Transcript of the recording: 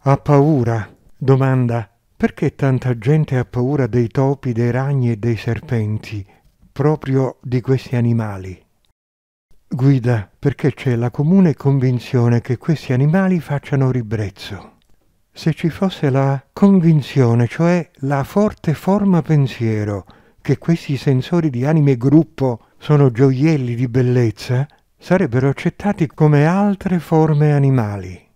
Ha paura? Domanda: perché tanta gente ha paura dei topi, dei ragni e dei serpenti, proprio di questi animali? Guida: perché c'è la comune convinzione che questi animali facciano ribrezzo. Se ci fosse la convinzione, cioè la forte forma pensiero, che questi sensori di anime gruppo sono gioielli di bellezza, sarebbero accettati come altre forme animali.